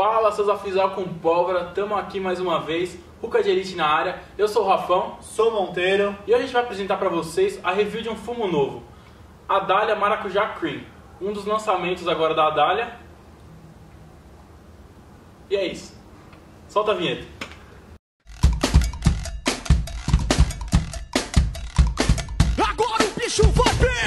Fala, seus afizados com pólvora, estamos aqui mais uma vez, Hookah de Elite na área. Eu sou o Rafão, sou o Monteiro e hoje a gente vai apresentar para vocês a review de um fumo novo, Adalia Maracujá Cream, um dos lançamentos agora da Adalia. E é isso, solta a vinheta. Agora o bicho vai pegar!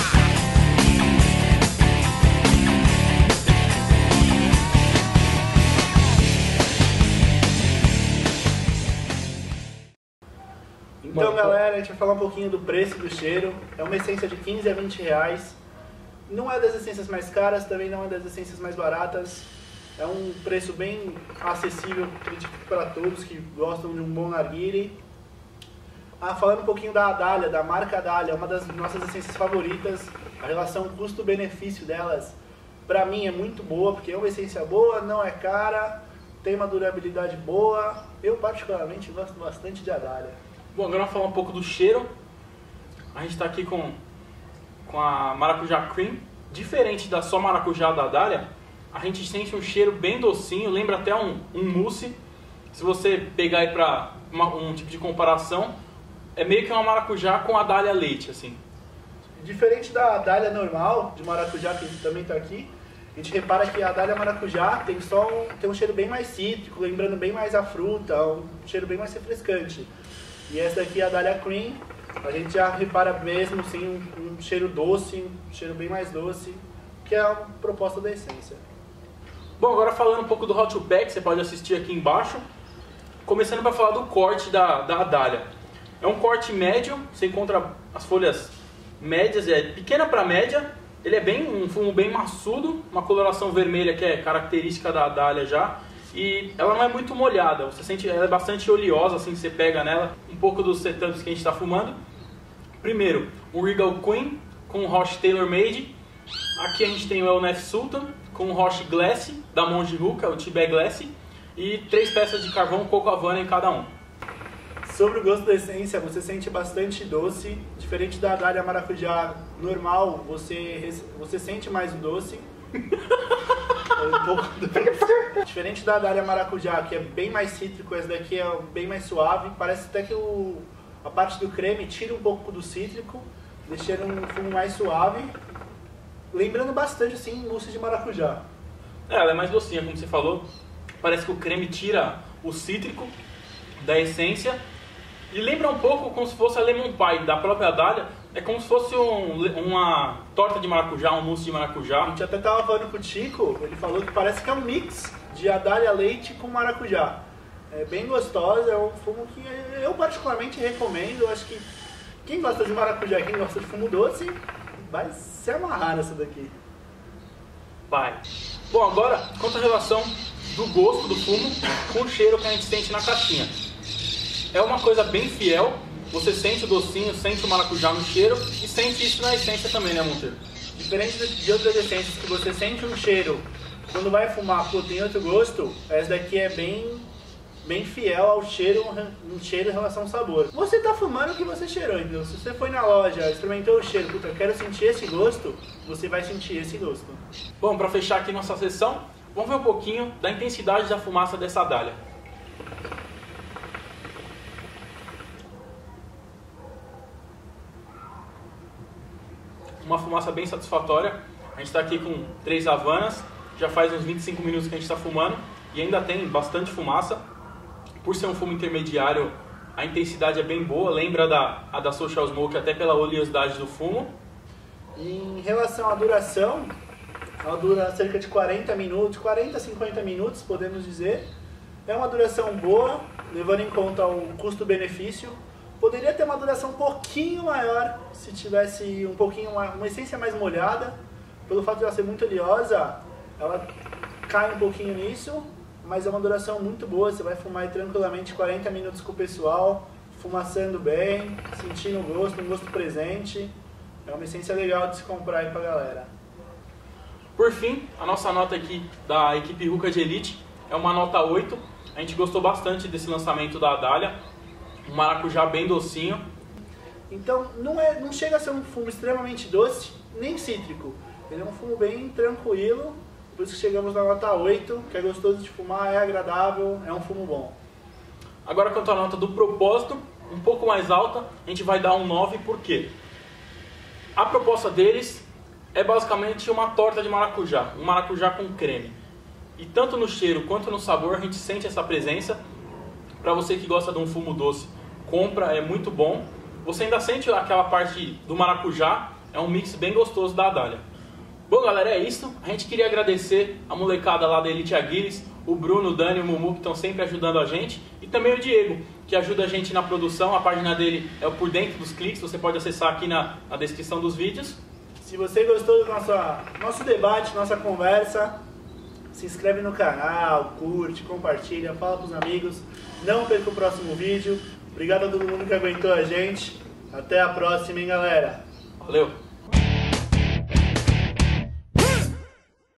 Então, galera, a gente vai falar um pouquinho do preço do cheiro. É uma essência de 15 a 20 reais. Não é das essências mais caras, também não é das essências mais baratas. É um preço bem acessível para todos que gostam de um bom narguile. Falando um pouquinho da Adalia, da marca Adalia, uma das nossas essências favoritas. A relação custo-benefício delas, pra mim, é muito boa, porque é uma essência boa, não é cara, tem uma durabilidade boa. Eu, particularmente, gosto bastante de Adalia. Bom, agora vamos falar um pouco do cheiro. A gente está aqui com a Maracujá Cream. Diferente da só maracujá da Adalia, a gente sente um cheiro bem docinho, lembra até um mousse. Se você pegar aí para um tipo de comparação, é meio que uma maracujá com Adalia leite, assim. Diferente da Adalia normal, de maracujá, que também está aqui, a gente repara que a Adalia maracujá tem um cheiro bem mais cítrico, lembrando bem mais a fruta, um cheiro bem mais refrescante. E essa daqui, a Adalia Cream, a gente já repara mesmo sim, um cheiro doce, um cheiro bem mais doce, que é a proposta da essência. Bom, agora falando um pouco do How to Pack, você pode assistir aqui embaixo. Começando para falar do corte da Adalia. É um corte médio, você encontra as folhas médias, é pequena para média. Ele é um fumo bem maçudo, uma coloração vermelha que é característica da Adalia já. E ela não é muito molhada, você sente, ela é bastante oleosa, assim, você pega nela um pouco dos setups que a gente está fumando. Primeiro, o Regal Queen com o Roche Tailor Made. Aqui a gente tem o El Nef Sultan com o Roche Glass da Monge Hookah, o Tibet Glass. E 3 peças de carvão Coco Havana em cada um. Sobre o gosto da essência, você sente bastante doce. Diferente da Adalia maracujá normal, você sente mais o doce. Um pouco doce. Diferente da Adalia maracujá, que é bem mais cítrico, essa daqui é bem mais suave. Parece até que a parte do creme tira um pouco do cítrico, deixando um fumo mais suave. Lembrando bastante, assim, mousse de maracujá. Ela é mais docinha, como você falou. Parece que o creme tira o cítrico da essência. E lembra um pouco como se fosse a Lemon Pie da própria Adalia. É como se fosse uma torta de maracujá, um mousse de maracujá. A gente até estava falando com o Chico, ele falou que parece que é um mix de Adalia leite com maracujá. É bem gostosa, é um fumo que eu particularmente recomendo. Eu acho que quem gosta de maracujá, quem gosta de fumo doce, vai se amarrar nessa daqui. Vai. Bom, agora, quanto à relação do gosto do fumo com o cheiro que a gente sente na caixinha. É uma coisa bem fiel. Você sente o docinho, sente o maracujá no cheiro e sente isso na essência também, né, Monteiro? Diferente de outras essências que você sente um cheiro, quando vai fumar, pô, tem outro gosto, essa daqui é bem fiel ao cheiro, um cheiro em relação ao sabor. Você tá fumando o que você cheirou, então se você foi na loja, experimentou o cheiro, puta, eu quero sentir esse gosto, você vai sentir esse gosto. Bom, para fechar aqui nossa sessão, vamos ver um pouquinho da intensidade da fumaça dessa Adalia. Uma fumaça bem satisfatória. A gente está aqui com 3 Havanas, já faz uns 25 minutos que a gente está fumando e ainda tem bastante fumaça. Por ser um fumo intermediário, a intensidade é bem boa, lembra a da Social Smoke até pela oleosidade do fumo. Em relação à duração, ela dura cerca de 40 a 50 minutos, podemos dizer. É uma duração boa, levando em conta o custo-benefício. Poderia ter uma duração um pouquinho maior se tivesse uma essência mais molhada. Pelo fato de ela ser muito oleosa, ela cai um pouquinho nisso, mas é uma duração muito boa. Você vai fumar aí tranquilamente 40 minutos com o pessoal, fumaçando bem, sentindo o gosto, um gosto presente. É uma essência legal de se comprar aí pra galera. Por fim, a nossa nota aqui da equipe Hookah de Elite é uma nota 8. A gente gostou bastante desse lançamento da Adalia. Um maracujá bem docinho. Então não chega a ser um fumo extremamente doce, nem cítrico. Ele é um fumo bem tranquilo, por isso que chegamos na nota 8, que é gostoso de fumar, é agradável, é um fumo bom. Agora quanto à nota do propósito, um pouco mais alta, a gente vai dar um 9, por quê? A proposta deles é basicamente uma torta de maracujá, um maracujá com creme. E tanto no cheiro quanto no sabor a gente sente essa presença. Para você que gosta de um fumo doce, compra, é muito bom. Você ainda sente aquela parte do maracujá, é um mix bem gostoso da Adália. Bom galera, é isso. A gente queria agradecer a molecada lá da Elite Aguiles, o Bruno, o Dani e o Mumu que estão sempre ajudando a gente. E também o Diego, que ajuda a gente na produção. A página dele é o Por Dentro dos Cliques, você pode acessar aqui na descrição dos vídeos. Se você gostou do nosso debate, nossa conversa, se inscreve no canal, curte, compartilha, fala pros amigos. Não perca o próximo vídeo. Obrigado a todo mundo que aguentou a gente. Até a próxima, hein, galera. Valeu!